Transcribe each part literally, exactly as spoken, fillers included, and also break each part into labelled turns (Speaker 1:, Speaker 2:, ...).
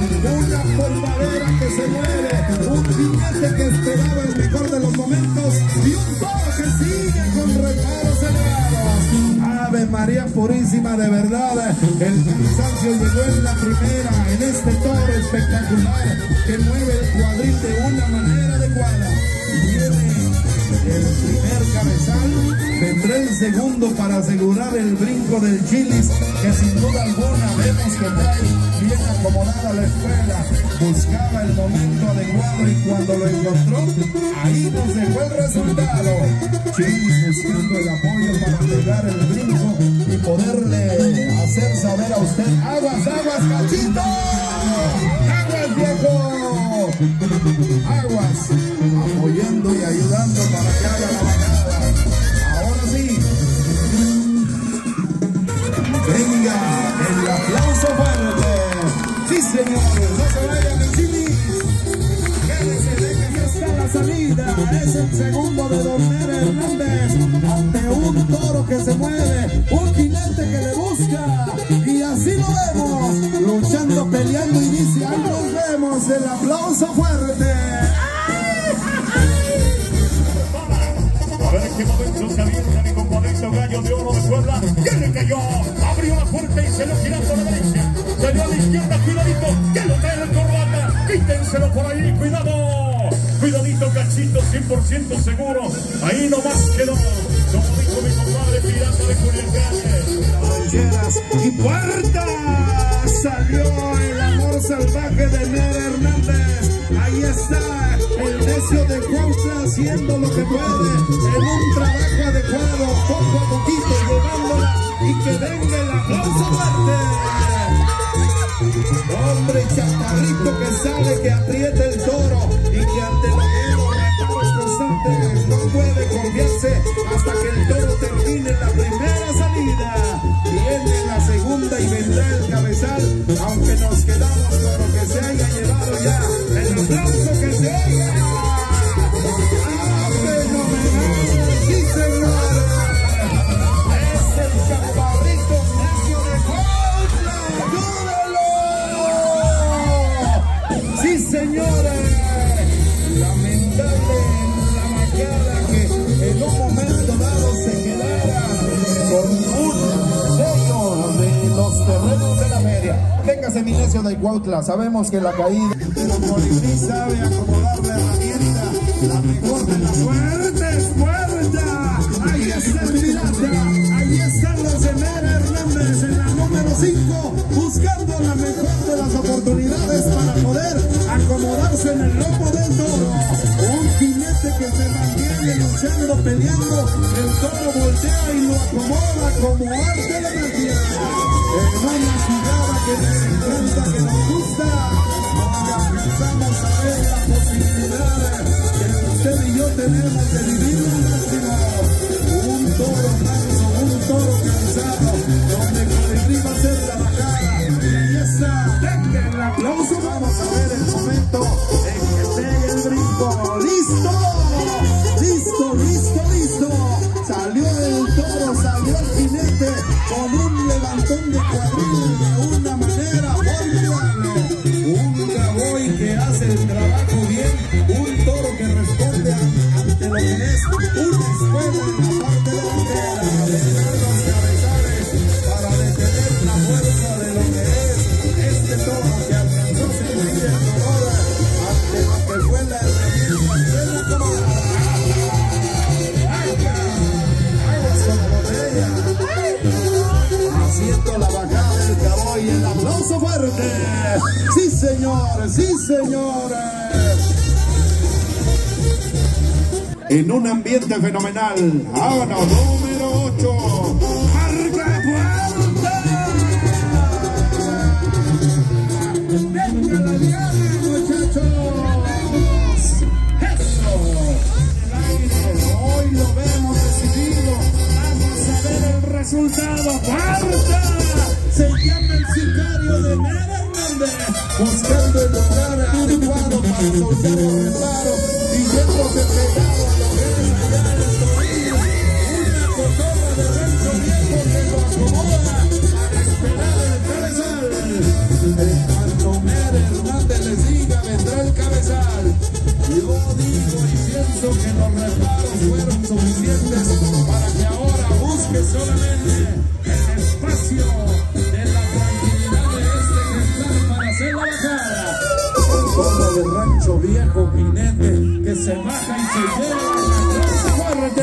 Speaker 1: una polvadera que se mueve, un jinete que esperaba el mejor de los momentos y un toro que sigue con reparos elevados. Ave María Purísima, de verdad, el cansancio llegó en la primera, en este toro espectacular que mueve el cuadril de una manera adecuada. Viene el primer cabezal, vendrá el segundo para asegurar el brinco del Chilis, que sin duda alguna vemos que trae bien acomodada la escuela. Buscaba el momento adecuado y cuando lo encontró, ahí nos dejó el resultado. Chilis buscando el apoyo para pegar el brinco y poderle hacer saber a usted: aguas, aguas, cachito, aguas, viejo, aguas, apoyando y ayudando para que haga la bajada. Ahora sí, venga el aplauso fuerte. Sí, señores, no se vayan el Chilis. Quédese, deje que está la salida. Es el segundo de Don Nere Hernández ante un toro que se mueve, un jinete que le busca, y así lo vemos, luchando, peleando, y dice: ahí nos vemos. El aplauso fuerte.
Speaker 2: A ver en qué momento se avienta mi componente Gallo de Oro de Puebla. ¿Qué le cayó? Abrió la puerta y se lo girando a la derecha. Salió a la izquierda, cuidadito, que lo trae el corbata. Quítenselo por ahí, cuidado. Cuidadito, cachito, cien por ciento seguro. Ahí nomás quedó. Como dijo mi compadre Pirata de Culiacán.
Speaker 1: Rancheras y puerta. Salió el amor salvaje de Nere Hernández. Ahí está el necio de Cuautla haciendo lo que puede en un trabajo adecuado, poco a poquito llevándola, y que venga el aplauso fuerte. Hombre chaparrito que sabe que aprieta el toro y que ante lo que los reparos constantes no puede confiarse hasta que el toro termine la primera salida. Viene la segunda y vendrá el cabezal, aunque nos quedamos con lo que se haya llevado ya. El aplauso que se oiga. ¡Ah, fenomenal! ¡Sí, señor! Es el chaparrito necio de Cuautla. ¡Ayúdalo! ¡Sí, señores! Lamentable la vaqueada que en un momento dado se quedara con un sello de los terrenos de la feria. Véngase, mi necio de Cuautla, sabemos que la caída, pero Colibrí sabe acomodar la herramienta, la mejor de las fuertes, fuerza. Ahí está el pirata, ahí están los de Nere Hernández en la número cinco, buscando la mejor de las oportunidades para poder acomodarse en el lomo del toro. Un jinete que se mantiene luchando, peleando, el toro voltea y lo acomoda como arte de magia. En una jugada que nos encanta, que nos gusta, donde alcanzamos a ver la posibilidad que usted y yo tenemos de vivir al máximo. Un toro manso, un toro cansado, donde Colibrí va a hacer la bajada. Y ahí está, denle el aplauso. Vamos a ver el momento en que pegue el brinco. ¡Listo! ¡Listo, listo, listo! Salió el toro, salió el jinete con un levantón de cuadril de una manera formidable. Un caboy que hace el trabajo bien, un toro que responde ante lo que es una escuela en la parte delantera. Detener los cabezales para detener la fuerza de lo que es este toro que alcanzó a sentir el dolor ante lo que fue la herramienta de la comada. Aguas con la botella. Haciendo la bajada del caboy, el aplauso fuerte. Sí, señores, sí, señores. En un ambiente fenomenal. Ahora, número ocho. Marca puerta. Venga la diana, muchachos. Eso. El aire. Hoy lo vemos decidido. Vamos a ver el resultado. ¡Puerta! Se llama el sicario de Nere Hernández, buscando el lugar adecuado para soltar el reparo y yéndose pegado a lo que es allá en el tobillo. Una cotorra de rancho viejo que lo acomoda para esperar el cabezal. En cuanto Nere Hernández Universal. Yo digo y pienso que los reparos fueron suficientes para que ahora busque solamente el espacio de la tranquilidad de este ejemplar para hacer la bajada. El toro del Rancho Viejo, jinete que se baja y se lleva la fuerte.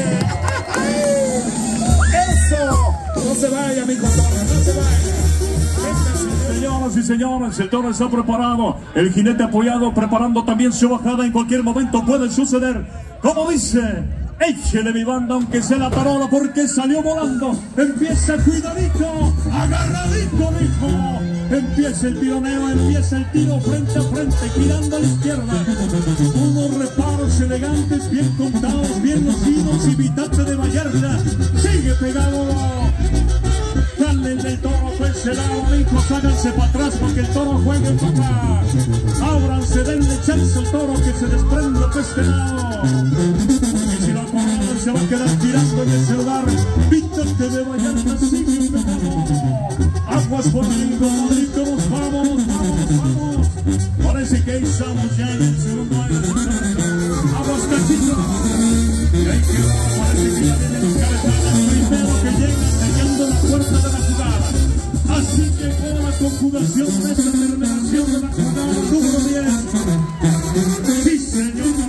Speaker 1: ¡Eso! No se vaya, mi compadre, no se vaya.
Speaker 2: Señoras y señores, el toro está preparado, el jinete apoyado, preparando también su bajada. En cualquier momento puede suceder, como dice, échele mi banda aunque sea la tarola, porque salió volando. Empieza cuidadito, agarradito, dijo. Empieza el tironeo, empieza el tiro frente a frente, girando a la izquierda. Unos reparos elegantes, bien contados, bien lucidos, y bitate de Vallarta. Sigue pegado. Dale el del toro por ese lado, amigos, háganse para atrás porque el toro juegue para acá. Ábranse, denle chance al toro que se desprenda por este lado. Y si lo acorralan se va a quedar tirando en el celular. Víctate de Vallarta, sigue pegado. Aguas por ahí, compadrito, nos vamos, vamos, vamos. Parece que ahí estamos ya en el segundo año. Aguas, cachito. Y ahí quedó, parece que ya vienen los cabezales primero que llegan sellando la puerta de la jugada. Así llegó la conjugación de esta terminación de la jugada número diez. Sí, señor.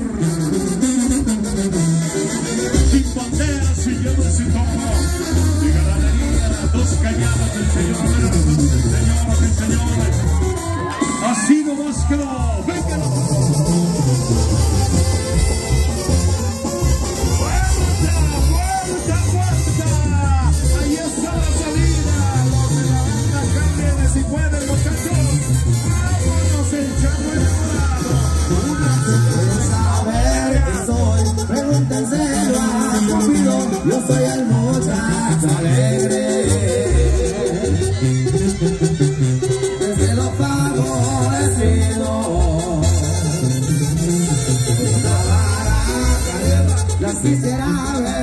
Speaker 2: Sin bandera, siguiendo ese toro. Y ganadería, dos cañadas del señor Romero. Señoras y señores. Así nomás quedó. ¡Véngalo!
Speaker 1: Si pueden, muchachos, vámonos echando el lado. Una sorpresa,
Speaker 3: saber que soy, pregúntenselo a Cupido, yo soy el muchacho alegre. Desde lo favorecido, una baraja, las quisiera ver.